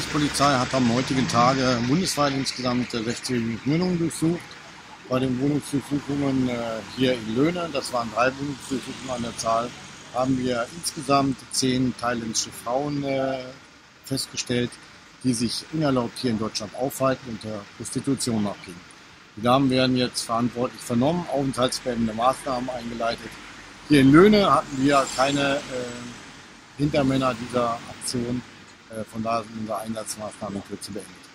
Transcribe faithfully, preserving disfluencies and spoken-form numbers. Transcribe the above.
Bundespolizei hat am heutigen Tage bundesweit insgesamt sechzig Wohnungen durchsucht. Bei den Wohnungsdurchsuchungen hier in Löhne, das waren drei Wohnungsdurchsuchungen an der Zahl, haben wir insgesamt zehn thailändische Frauen festgestellt, die sich unerlaubt hier in Deutschland aufhalten und der Prostitution nachgehen. Die Damen werden jetzt verantwortlich vernommen, aufenthaltsbeendende Maßnahmen eingeleitet. Hier in Löhne hatten wir keine äh, Hintermänner dieser Aktion, äh, von daher sind unsere Einsatzmaßnahmen in Kürze beendet.